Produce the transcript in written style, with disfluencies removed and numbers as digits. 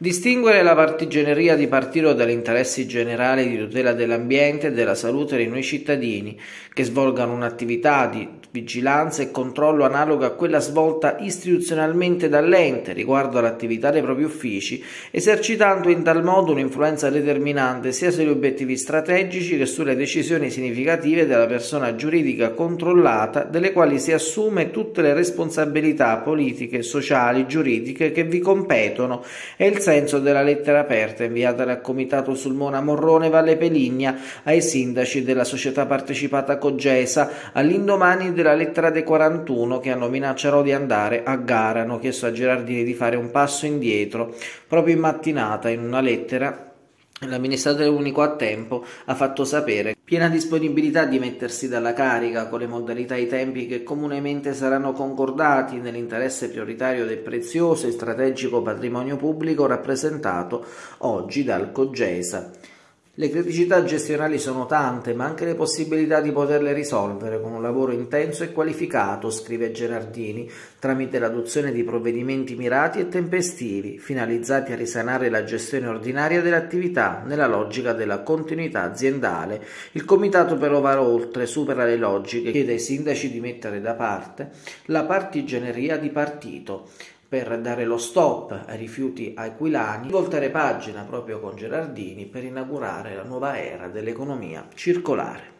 Distinguere la partigianeria di partito dagli interessi generali di tutela dell'ambiente e della salute dei noi cittadini, che svolgano un'attività di vigilanza e controllo analoga a quella svolta istituzionalmente dall'ente riguardo all'attività dei propri uffici, esercitando in tal modo un'influenza determinante sia sugli obiettivi strategici che sulle decisioni significative della persona giuridica controllata, delle quali si assume tutte le responsabilità politiche, sociali, giuridiche che vi competono, e il senso della lettera aperta inviata dal Comitato Sulmona Morrone Valle Peligna ai sindaci della società partecipata Cogesa all'indomani della lettera dei 41 che hanno minacciato di andare a gara. Hanno chiesto a Gerardini di fare un passo indietro. Proprio in mattinata, in una lettera, l'amministratore unico a tempo ha fatto sapere piena disponibilità di mettersi dalla carica con le modalità e i tempi che comunemente saranno concordati nell'interesse prioritario del prezioso e strategico patrimonio pubblico rappresentato oggi dal Cogesa. Le criticità gestionali sono tante, ma anche le possibilità di poterle risolvere con un lavoro intenso e qualificato, scrive Gerardini, tramite l'adozione di provvedimenti mirati e tempestivi, finalizzati a risanare la gestione ordinaria dell'attività nella logica della continuità aziendale. Il Comitato però va oltre, supera le logiche, chiede ai sindaci di mettere da parte la partigianeria di partito, per dare lo stop ai rifiuti aquilani, voltare pagina proprio con Gerardini per inaugurare la nuova era dell'economia circolare.